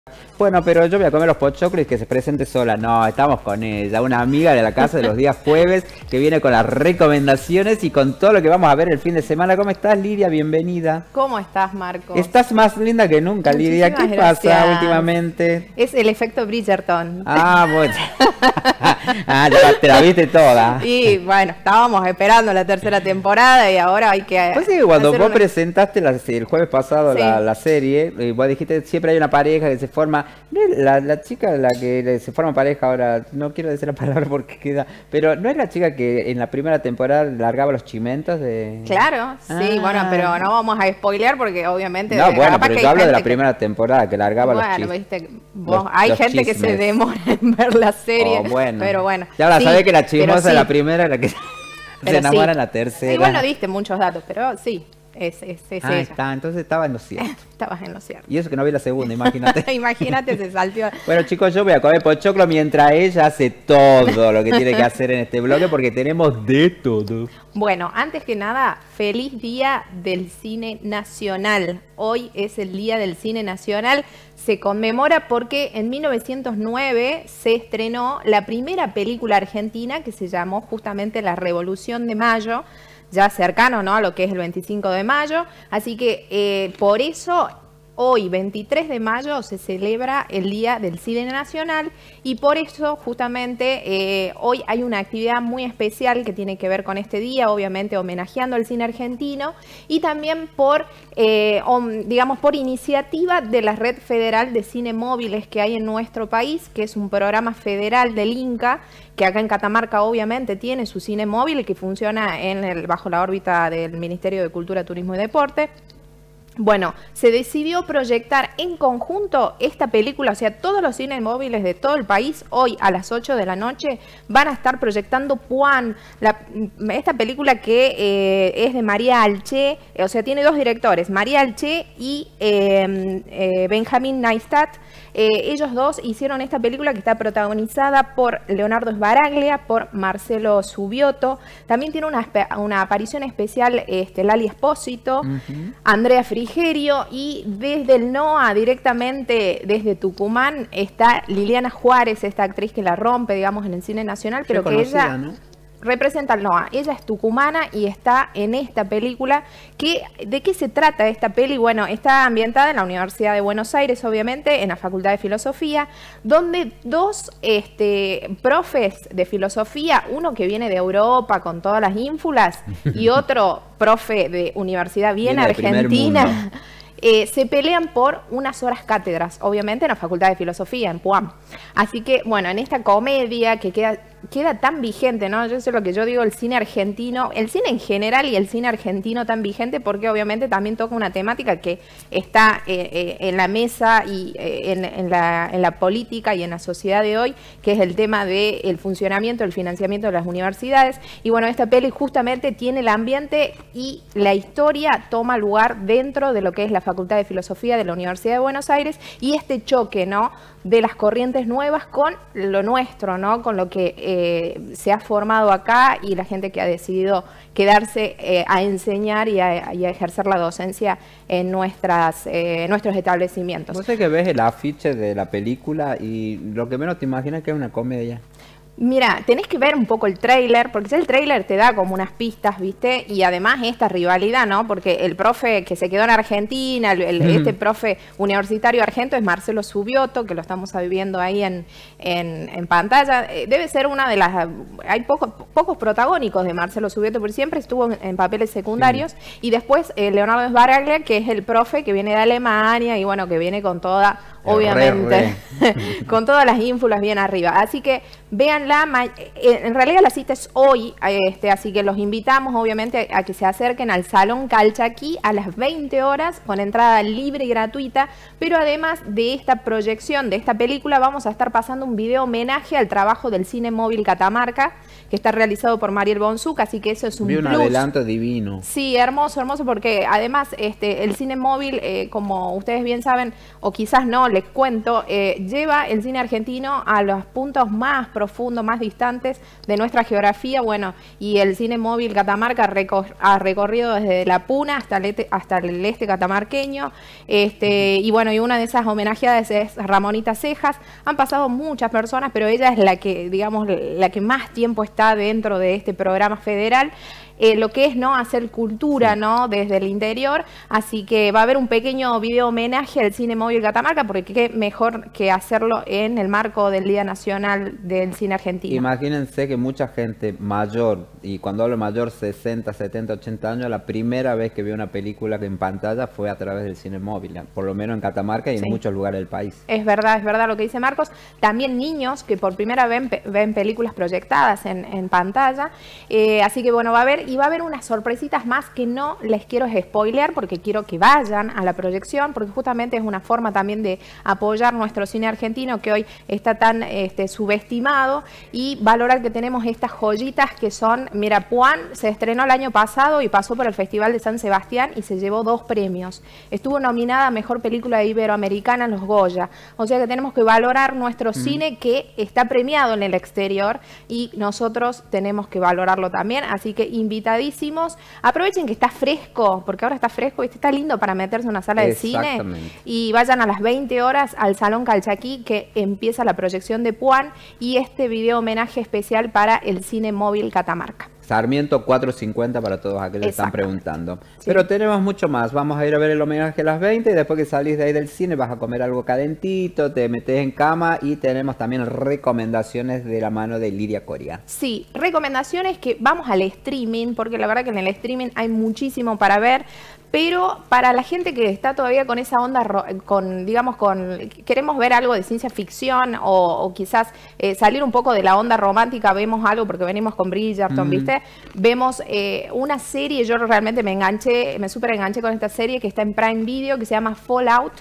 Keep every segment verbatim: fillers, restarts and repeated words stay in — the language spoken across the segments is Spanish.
Bueno, pero yo voy a comer los pochoclos y que se presente sola. No, estamos con ella, una amiga de la casa de los días jueves que viene con las recomendaciones y con todo lo que vamos a ver el fin de semana. ¿Cómo estás, Lidia? Bienvenida. ¿Cómo estás, Marco? Estás más linda que nunca, Lidia. ¿Qué gracias. pasa últimamente? Es el efecto Bridgerton. Ah, bueno. Ah, ya te la viste toda. Y bueno, estábamos esperando la tercera temporada y ahora hay que... Pues sí, cuando vos una... presentaste la, el jueves pasado sí. la, la serie, y vos dijiste siempre hay una pareja que se forma... La, la chica la que se forma pareja ahora, no quiero decir la palabra porque queda... Pero ¿no es la chica que en la primera temporada largaba los chimentos de...? Claro, sí, ah. bueno, pero no vamos a spoilear porque obviamente... No, bueno, pero yo hablo de la primera que... temporada que largaba bueno, los chismes. Viste, vos, los, hay los gente chismes. que se demora en ver la serie, oh, bueno. pero bueno. Ya ahora sí, sabés que la chismosa sí. de la primera es la que se enamora sí. en la tercera. Igual no diste muchos datos, pero sí. Es, es, es ah, ella. Está, entonces estaba en lo cierto. Estabas en lo cierto. Y eso que no vi la segunda, imagínate. Imagínate, se saltió. Bueno, chicos, yo voy a comer pochoclo mientras ella hace todo lo que tiene que hacer en este bloque porque tenemos de todo. Bueno, antes que nada, feliz día del cine nacional. Hoy es el día del cine nacional. Se conmemora porque en mil novecientos nueve se estrenó la primera película argentina que se llamó justamente La Revolución de Mayo, ya cercano, ¿no?, a lo que es el veinticinco de mayo, así que eh, por eso hoy, veintitrés de mayo, se celebra el Día del Cine Nacional y por eso justamente eh, hoy hay una actividad muy especial que tiene que ver con este día, obviamente homenajeando al cine argentino y también por, eh, on, digamos, por iniciativa de la Red Federal de Cine Móviles que hay en nuestro país, que es un programa federal del INCA, que acá en Catamarca obviamente tiene su cine móvil que funciona en el, bajo la órbita del Ministerio de Cultura, Turismo y Deporte. Bueno, se decidió proyectar en conjunto esta película, o sea, todos los cines móviles de todo el país, hoy a las ocho de la noche, van a estar proyectando Puan, la, esta película que eh, es de María Alché, o sea, tiene dos directores, María Alché y eh, eh, Benjamín Neistat. Eh, ellos dos hicieron esta película que está protagonizada por Leonardo Sbaraglia, por Marcelo Subioto. También tiene una, una aparición especial este, Lali Espósito, uh-huh. Andrea Frigerio y desde el N O A, directamente desde Tucumán, está Liliana Juárez, esta actriz que la rompe, digamos, en el cine nacional, pero que ella... ¿no? representa al N O A. Ella es tucumana y está en esta película. Que, ¿de qué se trata esta peli? Bueno, está ambientada en la Universidad de Buenos Aires, obviamente, en la Facultad de Filosofía, donde dos este, profes de filosofía, uno que viene de Europa con todas las ínfulas y otro profe de universidad bien viene argentina, Eh, se pelean por unas horas cátedras, obviamente en la Facultad de Filosofía, en Puam. Así que, bueno, en esta comedia que queda, queda tan vigente, ¿no? Yo sé lo que yo digo, el cine argentino, el cine en general y el cine argentino tan vigente porque obviamente también toca una temática que está eh, eh, en la mesa y eh, en, en, la, en la política y en la sociedad de hoy, que es el tema del funcionamiento, el financiamiento de las universidades. Y bueno, esta peli justamente tiene el ambiente y la historia toma lugar dentro de lo que es la Facultad de Filosofía de la Universidad de Buenos Aires y este choque, ¿no?, de las corrientes nuevas con lo nuestro, ¿no?, con lo que eh, se ha formado acá y la gente que ha decidido quedarse eh, a enseñar y a, y a ejercer la docencia en nuestras, eh, nuestros establecimientos. Vos sé que ves el afiche de la película y lo que menos te imaginas es que es una comedia. Mira, tenés que ver un poco el tráiler, porque ya el tráiler te da como unas pistas, ¿viste? Y además esta rivalidad, ¿no? Porque el profe que se quedó en Argentina, el, el, este profe universitario argento es Marcelo Subioto, que lo estamos viviendo ahí en, en, en pantalla. Debe ser una de las... Hay pocos, pocos protagónicos de Marcelo Subioto, porque siempre estuvo en, en papeles secundarios. Sí. Y después eh, Leonardo Sbaraglia, que es el profe que viene de Alemania y bueno, que viene con toda... obviamente, re, re. con todas las ínfulas bien arriba. Así que véanla, en realidad la cita es hoy, este, así que los invitamos obviamente a que se acerquen al Salón Calchaquí a las veinte horas con entrada libre y gratuita, pero además de esta proyección de esta película vamos a estar pasando un video homenaje al trabajo del Cine Móvil Catamarca, que está realizado por Mariel Bonsuc, así que eso es un Vi un plus. adelanto divino. Sí, hermoso, hermoso, porque además este, el cine móvil, eh, como ustedes bien saben, o quizás no, les cuento, eh, lleva el cine argentino a los puntos más profundos mundos más distantes de nuestra geografía, bueno, y el Cine Móvil Catamarca recor ha recorrido desde La Puna hasta el este, hasta el este catamarqueño, este, y bueno, y una de esas homenajeadas es Ramonita Cejas. Han pasado muchas personas, pero ella es la que, digamos, la que más tiempo está dentro de este programa federal. Eh, lo que es no hacer cultura, ¿no? Desde el interior, así que va a haber un pequeño video homenaje al Cine Móvil Catamarca, porque qué mejor que hacerlo en el marco del Día Nacional del Cine Argentino. Imagínense que mucha gente mayor, y cuando hablo mayor, sesenta, setenta, ochenta años, la primera vez que vio una película que en pantalla fue a través del Cine Móvil, por lo menos en Catamarca y sí, en muchos lugares del país. Es verdad, es verdad lo que dice Marcos. También niños que por primera vez ven, ven películas proyectadas en, en pantalla, eh, así que bueno, va a haber y va a haber unas sorpresitas más que no les quiero spoilear porque quiero que vayan a la proyección, porque justamente es una forma también de apoyar nuestro cine argentino que hoy está tan este, subestimado, y valorar que tenemos estas joyitas que son, mira, Puan se estrenó el año pasado y pasó por el Festival de San Sebastián y se llevó dos premios. Estuvo nominada a Mejor Película Iberoamericana en los Goya. O sea que tenemos que valorar nuestro mm. cine que está premiado en el exterior y nosotros tenemos que valorarlo también, así que invitadísimos. Aprovechen que está fresco, porque ahora está fresco y está lindo para meterse en una sala de cine, y vayan a las veinte horas al Salón Calchaquí, que empieza la proyección de Puan y este video homenaje especial para el Cine Móvil Catamarca. Sarmiento cuatrocientos cincuenta para todos aquellos que están preguntando. Sí. Pero tenemos mucho más. Vamos a ir a ver el homenaje a las veinte y después que salís de ahí del cine vas a comer algo calentito, te metes en cama, y tenemos también recomendaciones de la mano de Lidia Coria. Sí, recomendaciones que vamos al streaming, porque la verdad que en el streaming hay muchísimo para ver. Pero para la gente que está todavía con esa onda, con digamos, con queremos ver algo de ciencia ficción o, o quizás eh, salir un poco de la onda romántica, vemos algo porque venimos con Bridgerton, mm. ¿viste? Vemos eh, una serie, yo realmente me enganché, me súper enganché con esta serie que está en Prime Video, que se llama Fallout.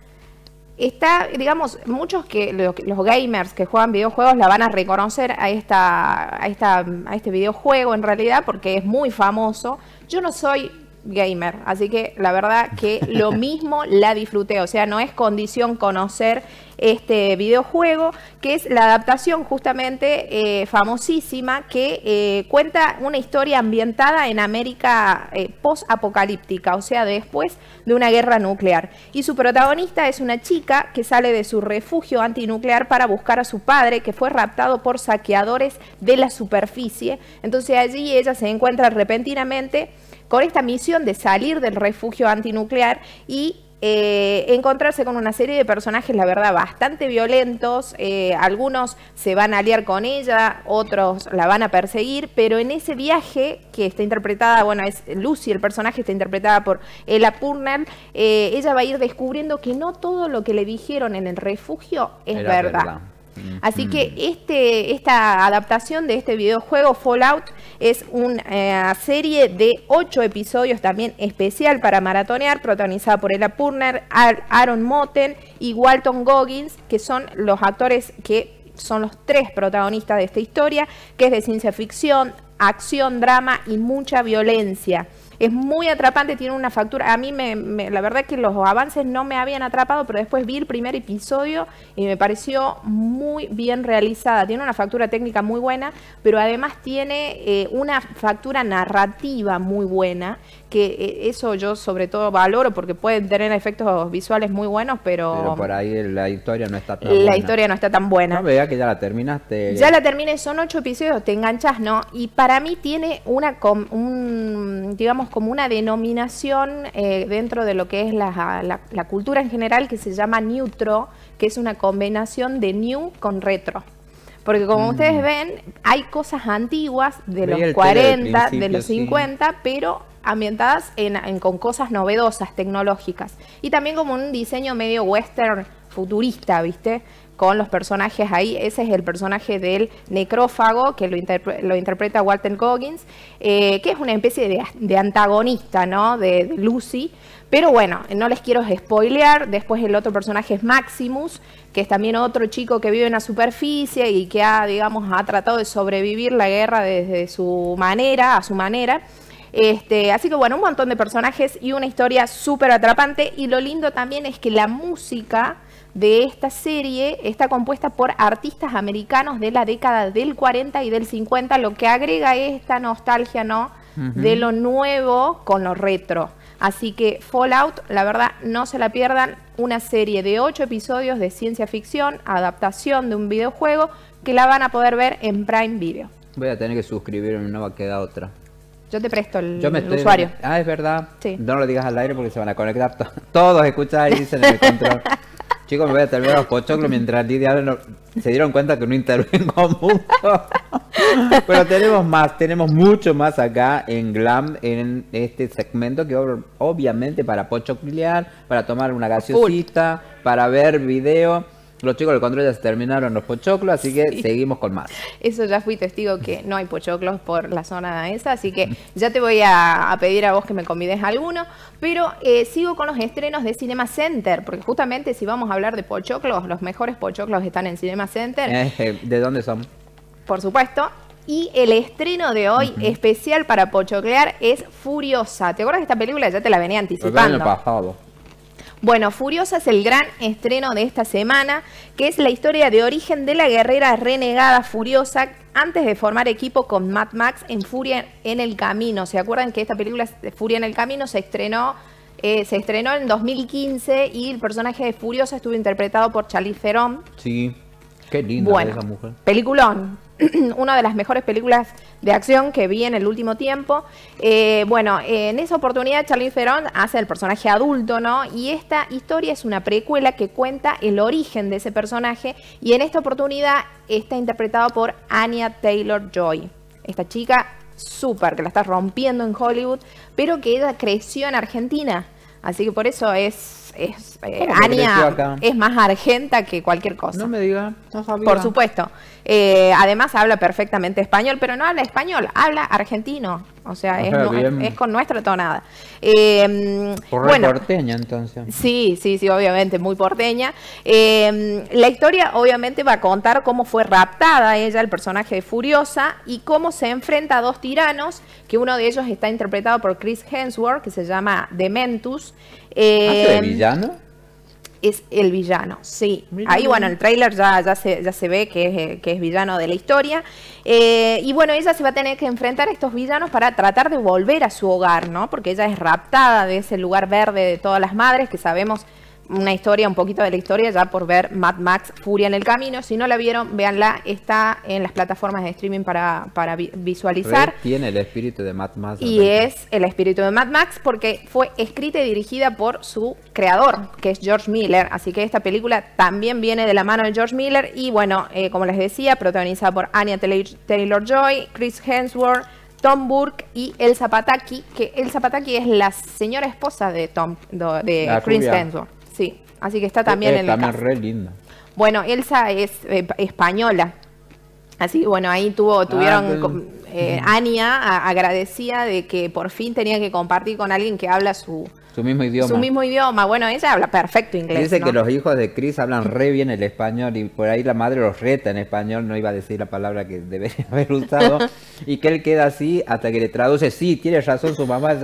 Está, digamos, muchos que los, los gamers que juegan videojuegos la van a reconocer a, esta, a, esta, a este videojuego en realidad, porque es muy famoso. Yo no soy gamer, así que la verdad que lo mismo la disfruté, o sea, no es condición conocer este videojuego, que es la adaptación justamente eh, famosísima que eh, cuenta una historia ambientada en América eh, post-apocalíptica, o sea, después de una guerra nuclear, y su protagonista es una chica que sale de su refugio antinuclear para buscar a su padre, que fue raptado por saqueadores de la superficie. Entonces allí ella se encuentra repentinamente con esta misión de salir del refugio antinuclear y eh, encontrarse con una serie de personajes, la verdad, bastante violentos. Eh, algunos se van a aliar con ella, otros la van a perseguir, pero en ese viaje, que está interpretada, bueno, es Lucy, el personaje está interpretada por Ella Purnell, eh, ella va a ir descubriendo que no todo lo que le dijeron en el refugio es verdad. verdad. Así que este, esta adaptación de este videojuego Fallout es una eh, serie de ocho episodios también especial para maratonear, protagonizada por Ella Purnell, Aaron Moten y Walton Goggins, que son los actores que son los tres protagonistas de esta historia, que es de ciencia ficción, acción, drama y mucha violencia. Es muy atrapante, tiene una factura. A mí, me, me, la verdad que los avances no me habían atrapado, pero después vi el primer episodio y me pareció muy bien realizada. Tiene una factura técnica muy buena, pero además tiene eh, una factura narrativa muy buena, que eh, eso yo sobre todo valoro, porque pueden tener efectos visuales muy buenos, pero... Pero por ahí la historia no está tan la buena. La historia no está tan buena. No, vea que ya la terminaste. Ya la terminé, son ocho episodios, te enganchas, ¿no? Y para mí tiene una, un, digamos, como una denominación eh, dentro de lo que es la, la, la cultura en general, que se llama neutro, que es una combinación de new con retro. Porque como mm. ustedes ven, hay cosas antiguas de los cuarenta, de los cincuenta, sí, pero ambientadas en, en, con cosas novedosas, tecnológicas. Y también como un diseño medio western futurista, ¿viste? Con los personajes ahí. Ese es el personaje del necrófago, que lo, interpre lo interpreta Walton Goggins, eh, que es una especie de, de antagonista, ¿no? De, de Lucy. Pero bueno, no les quiero spoilear. Después el otro personaje es Maximus, que es también otro chico que vive en la superficie y que ha, digamos, ha tratado de sobrevivir la guerra desde su manera, a su manera. Este, así que bueno, un montón de personajes y una historia súper atrapante. Y lo lindo también es que la música de esta serie está compuesta por artistas americanos de la década del cuarenta y del cincuenta, lo que agrega esta nostalgia, ¿no? Uh-huh. De lo nuevo con lo retro. Así que Fallout, la verdad, no se la pierdan. Una serie de ocho episodios de ciencia ficción, adaptación de un videojuego, que la van a poder ver en Prime Video. Voy a tener que suscribirme, no va a quedar otra. Yo te presto el, Yo me el estoy... usuario. Ah, es verdad. Sí. No lo digas al aire porque se van a conectar to todos. Escuchar y dicen en el control. Chicos, me voy a terminar los pochoclos mientras Lidia no... se dieron cuenta que no intervengo mucho. Pero tenemos más, tenemos mucho más acá en Glam, en este segmento que obviamente para pochoclear, para tomar una gaseosita, para ver video. Los chicos del control ya se terminaron los pochoclos, así que sí, seguimos con más. Eso ya fui testigo que no hay pochoclos por la zona esa, así que ya te voy a, a pedir a vos que me convides alguno. Pero eh, sigo con los estrenos de Cinema Center, porque justamente si vamos a hablar de pochoclos, los mejores pochoclos están en Cinema Center. Eh, ¿De dónde son? Por supuesto. Y el estreno de hoy, uh-huh, especial para pochoclear, es Furiosa. ¿Te acuerdas de esta película? Ya te la venía anticipando. El año pasado. Bueno, Furiosa es el gran estreno de esta semana, que es la historia de origen de la guerrera renegada Furiosa antes de formar equipo con Mad Max en Furia en el Camino. ¿Se acuerdan que esta película Furia en el Camino se estrenó, eh, se estrenó en dos mil quince y el personaje de Furiosa estuvo interpretado por Charlize Theron? Sí, qué linda, bueno, esa mujer. Peliculón. Una de las mejores películas de acción que vi en el último tiempo. Eh, bueno, eh, en esa oportunidad Charlize Theron hace el personaje adulto, ¿no? Y esta historia es una precuela que cuenta el origen de ese personaje y en esta oportunidad está interpretado por Anya Taylor-Joy. Esta chica súper, que la está rompiendo en Hollywood, pero que ella creció en Argentina. Así que por eso es... es eh, Anya es más argenta que cualquier cosa. No me diga, no sabía. Por supuesto. Eh, además habla perfectamente español, pero no habla español, habla argentino. O sea, es, no, es, es con nuestra tonada. Eh, Por bueno, porteña, entonces. Sí, sí, sí, obviamente, muy porteña. Eh, la historia, obviamente, va a contar cómo fue raptada ella, el personaje de Furiosa, y cómo se enfrenta a dos tiranos, que uno de ellos está interpretado por Chris Hemsworth, que se llama Dementus. Eh, ¿Hace de villano? Es el villano, sí. Mira, ahí, bueno, el tráiler ya, ya, se, ya se ve que es, que es villano de la historia. Eh, y bueno, ella se va a tener que enfrentar a estos villanos para tratar de volver a su hogar, ¿no? Porque ella es raptada de ese lugar verde de todas las madres, que sabemos una historia, un poquito de la historia, ya por ver Mad Max Furia en el Camino. Si no la vieron, véanla, está en las plataformas de streaming para, para visualizar. Red tiene el espíritu de Mad Max. Y es el espíritu de Mad Max porque fue escrita y dirigida por su creador, que es George Miller. Así que esta película también viene de la mano de George Miller. Y bueno, eh, como les decía, protagonizada por Anya Taylor-Joy, Chris Hemsworth, Tom Burke y Elsa Pataky, que Elsa Pataky es la señora esposa de Tom de, de Chris Hemsworth. Sí, así que está también es, en también el re linda. Bueno, Elsa es eh, española. Así que bueno, ahí tuvo, tuvieron, ah, eh, Anya a, agradecida de que por fin tenía que compartir con alguien que habla su, su mismo idioma. Su mismo idioma. Bueno, ella habla perfecto inglés. Dice, ¿no?, que los hijos de Chris hablan re bien el español y por ahí la madre los reta en español, no iba a decir la palabra que debería haber usado, y que él queda así hasta que le traduce, sí, tiene razón su mamá.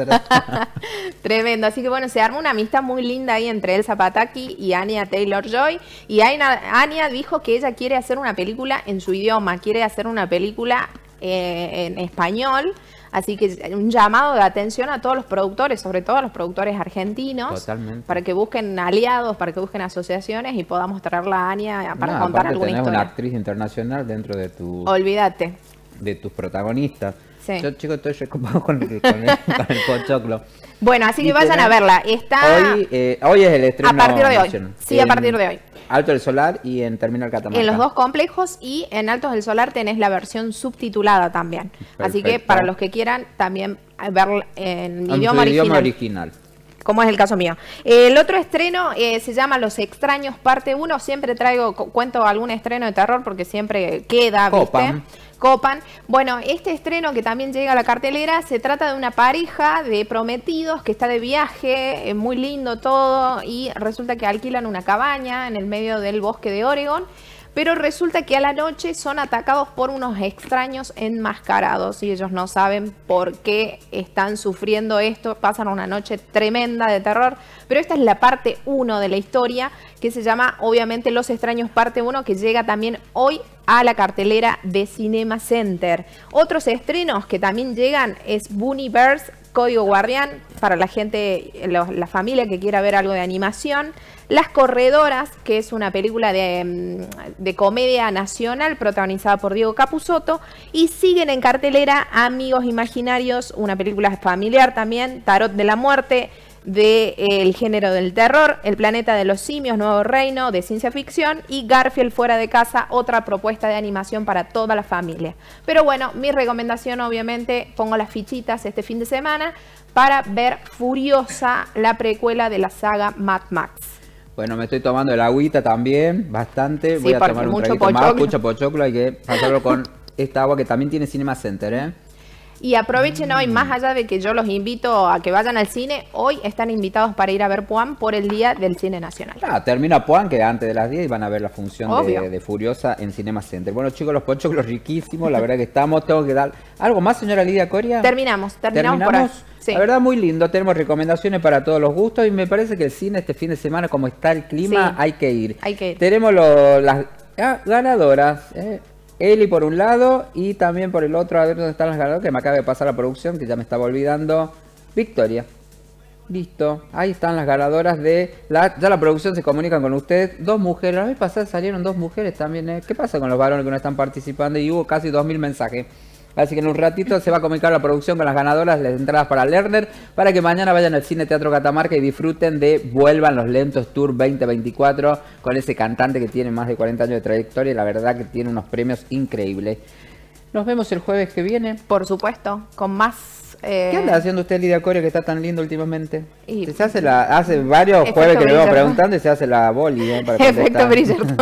Tremendo, así que bueno, se arma una amistad muy linda ahí entre Elsa Pataky y Anya Taylor-Joy, y Anya dijo que ella quiere hacer una película en su idioma, quiere hacer una película eh, en español. Así que un llamado de atención a todos los productores, sobre todo a los productores argentinos. Totalmente. Para que busquen aliados, para que busquen asociaciones y podamos traerla a Anya para no, contar alguna historia. Una actriz internacional dentro de tu... Olvídate. De tus protagonistas. Sí. Yo, chico, estoy recopado con, con, el, con el pochoclo. Bueno, así que y vayan tenés, a verla. Está... Hoy, eh, hoy es el estreno. A partir de hoy. Sí, en, a partir de hoy. Alto del Solar y en Terminal Catamarca. En los dos complejos, y en Altos del Solar tenés la versión subtitulada también. Perfecto. Así que para los que quieran también verla en mi idioma original. idioma original. Como es el caso mío. El otro estreno eh, se llama Los Extraños parte uno. Siempre traigo, cuento algún estreno de terror porque siempre queda, ¿viste? Copan. Copan. Bueno, este estreno que también llega a la cartelera, se trata de una pareja de prometidos que está de viaje, eh, muy lindo todo, y resulta que alquilan una cabaña en el medio del bosque de Oregon pero resulta que a la noche son atacados por unos extraños enmascarados y ellos no saben por qué están sufriendo esto, pasan una noche tremenda de terror, pero esta es la parte uno de la historia, que se llama obviamente Los Extraños parte uno, que llega también hoy a la cartelera de Cinema Center. Otros estrenos que también llegan es Bunny Bears, Código Guardián, para la gente, la familia que quiera ver algo de animación. Las Corredoras, que es una película de, de comedia nacional protagonizada por Diego Capusotto. Y siguen en cartelera Amigos Imaginarios, una película familiar también, Tarot de la Muerte, del de género del terror, El Planeta de los Simios, Nuevo Reino, de ciencia ficción, y Garfield Fuera de Casa, otra propuesta de animación para toda la familia. Pero bueno, mi recomendación, obviamente, pongo las fichitas este fin de semana para ver Furiosa, la precuela de la saga Mad Max. Bueno, me estoy tomando el agüita también, bastante. Sí, voy a tomar un traguito pochoclo. más, mucho pochoclo, hay que pasarlo con esta agua que también tiene Cinema Center, ¿eh? Y aprovechen hoy, más allá de que yo los invito a que vayan al cine, hoy están invitados para ir a ver Puan por el Día del Cine Nacional. Ah, termina Puan, que antes de las diez van a ver la función de, de Furiosa en Cinema Center. Bueno, chicos, los pochoclos riquísimos, la verdad que estamos, tengo que dar... ¿Algo más, señora Lidia Coria? Terminamos, terminamos, ¿Terminamos? por ahí. Sí. La verdad, muy lindo, tenemos recomendaciones para todos los gustos y me parece que el cine este fin de semana, como está el clima, Sí, hay que ir. hay que ir. Tenemos lo, las ah, ganadoras, eh. Eli por un lado y también por el otro, a ver dónde están las ganadoras, que me acaba de pasar la producción, que ya me estaba olvidando. Victoria. Listo, ahí están las ganadoras de... La, ya la producción se comunica con ustedes. Dos mujeres, la vez pasada salieron dos mujeres también. ¿eh? ¿Qué pasa con los varones que no están participando? Y hubo casi dos mil mensajes. Así que en un ratito se va a comunicar la producción con las ganadoras, las entradas para Lerner, para que mañana vayan al Cine Teatro Catamarca y disfruten de Vuelvan los Lentos Tour veinte veinticuatro con ese cantante que tiene más de cuarenta años de trayectoria y la verdad que tiene unos premios increíbles. Nos vemos el jueves que viene. Por supuesto, con más... Eh... ¿Qué anda haciendo usted, Lidia Coria, que está tan lindo últimamente? Y... Se hace la, hace varios Efecto jueves que le vamos Bridgerton. preguntando y se hace la boli, ¿eh? Para Efecto Bridgerton.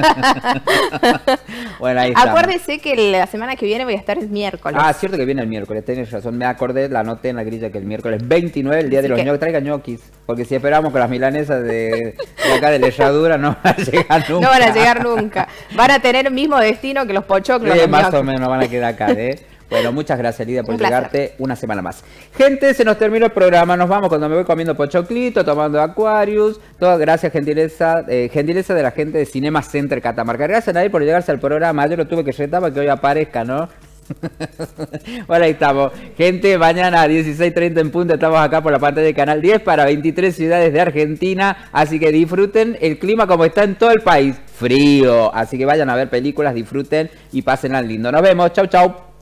Bueno, ahí está. Acuérdese que la semana que viene voy a estar el miércoles. Ah, cierto que viene el miércoles, tenés razón. Me acordé, la anoté en la grilla que el miércoles veintinueve, el día Así de los que... ñoquis. Traiga ñoquis, porque si esperamos con las milanesas de, de acá de la Herradura no van a llegar nunca. No van a llegar nunca. Van a tener el mismo destino que los pochoclos. Sí, los más ñoquis. o menos van a quedar acá, ¿eh? Bueno, muchas gracias, Lidia, por Un placer. llegarte una semana más. Gente, se nos terminó el programa. Nos vamos cuando me voy comiendo pochoclito, tomando Aquarius. Todas gracias, gentileza, eh, gentileza de la gente de Cinema Center Catamarca. Gracias a nadie por llegarse al programa. Yo lo tuve que retar para que hoy aparezca, ¿no? Bueno, ahí estamos. Gente, mañana a dieciséis treinta en punto estamos acá por la pantalla de Canal diez para veintitrés ciudades de Argentina. Así que disfruten el clima como está en todo el país. Frío. Así que vayan a ver películas, disfruten y pásenla lindo. Nos vemos. Chau, chau.